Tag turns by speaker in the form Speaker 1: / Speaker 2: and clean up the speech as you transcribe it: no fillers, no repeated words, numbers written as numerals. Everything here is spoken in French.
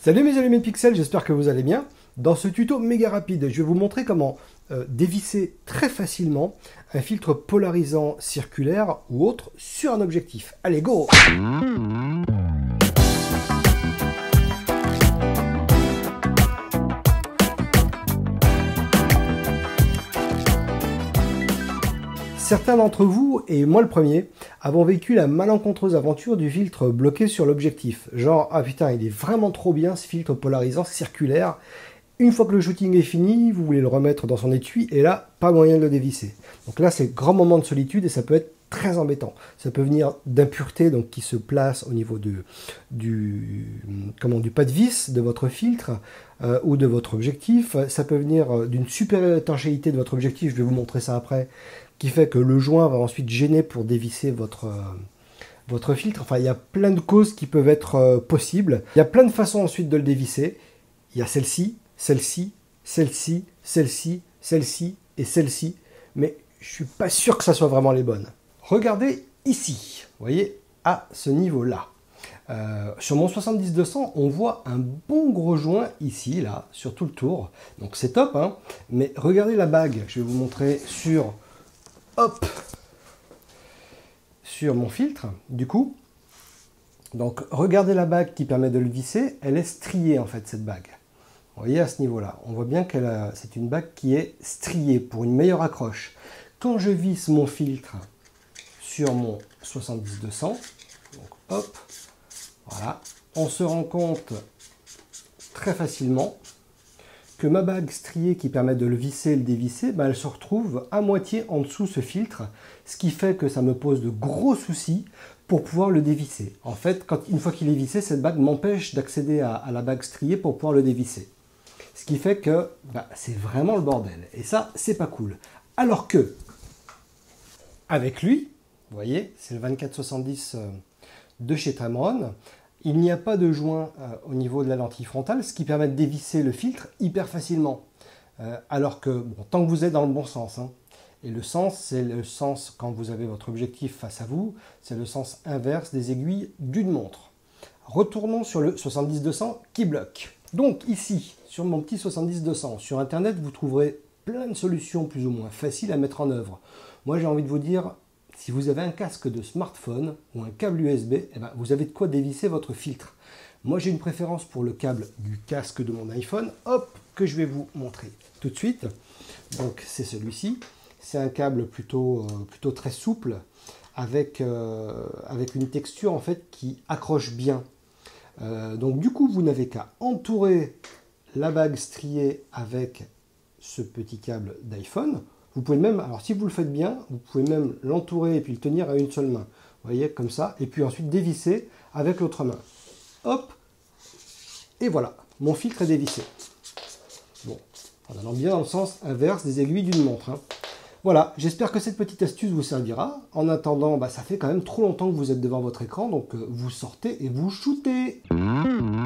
Speaker 1: Salut mes allumés de pixels, j'espère que vous allez bien. Dans ce tuto méga rapide, je vais vous montrer comment dévisser très facilement un filtre polarisant circulaire ou autre sur un objectif. Allez, go! Certains d'entre vous, et moi le premier, avons vécu la malencontreuse aventure du filtre bloqué sur l'objectif. Genre, ah putain, il est vraiment trop bien ce filtre polarisant circulaire. Une fois que le shooting est fini, vous voulez le remettre dans son étui, et là, pas moyen de le dévisser. Donc là, c'est grand moment de solitude, et ça peut être très embêtant. Ça peut venir d'impuretés donc qui se placent au niveau du pas de vis de votre filtre ou de votre objectif. Ça peut venir d'une super étanchéité de votre objectif, je vais vous montrer ça après, qui fait que le joint va ensuite gêner pour dévisser votre filtre. Enfin, il y a plein de causes qui peuvent être possibles. Il y a plein de façons ensuite de le dévisser. Il y a celle-ci, celle-ci, celle-ci, celle-ci, celle-ci et celle-ci. Mais je suis pas sûr que ça soit vraiment les bonnes. Regardez ici, vous voyez, à ce niveau-là. Sur mon 70-200, on voit un bon gros joint ici, là, sur tout le tour. Donc c'est top, hein. Mais regardez la bague. Je vais vous montrer sur... Hop, sur mon filtre, du coup. Donc, regardez la bague qui permet de le visser. Elle est striée, en fait, cette bague. Vous voyez, à ce niveau-là. On voit bien que c'est une bague qui est striée pour une meilleure accroche. Quand je visse mon filtre sur mon 70-200, donc hop, voilà, on se rend compte très facilement que ma bague striée qui permet de le visser et le dévisser, ben elle se retrouve à moitié en dessous ce filtre, ce qui fait que ça me pose de gros soucis pour pouvoir le dévisser. En fait, une fois qu'il est vissé, cette bague m'empêche d'accéder à la bague striée pour pouvoir le dévisser. Ce qui fait que c'est vraiment le bordel. Et ça, c'est pas cool. Alors que, avec lui, vous voyez, c'est le 2470 de chez Tamron, il n'y a pas de joint au niveau de la lentille frontale, ce qui permet de dévisser le filtre hyper facilement. Alors que, bon, tant que vous êtes dans le bon sens, hein, et le sens, c'est le sens, quand vous avez votre objectif face à vous, c'est le sens inverse des aiguilles d'une montre. Retournons sur le 70-200 qui bloque. Donc ici, sur mon petit 70-200, sur Internet, vous trouverez plein de solutions plus ou moins faciles à mettre en œuvre. Moi, j'ai envie de vous dire... Si vous avez un casque de smartphone ou un câble USB, eh ben, vous avez de quoi dévisser votre filtre. Moi, j'ai une préférence pour le câble du casque de mon iPhone, hop, que je vais vous montrer tout de suite. Donc, c'est celui-ci. C'est un câble plutôt très souple, avec une texture en fait qui accroche bien. Donc, du coup, vous n'avez qu'à entourer la bague striée avec ce petit câble d'iPhone. Vous pouvez même, alors si vous le faites bien, vous pouvez même l'entourer et puis le tenir à une seule main. Vous voyez, comme ça. Et puis ensuite dévisser avec l'autre main. Hop. Et voilà, mon filtre est dévissé. Bon, en allant bien dans le sens inverse des aiguilles d'une montre. Hein. Voilà, j'espère que cette petite astuce vous servira. En attendant, ça fait quand même trop longtemps que vous êtes devant votre écran, donc vous sortez et vous shootez.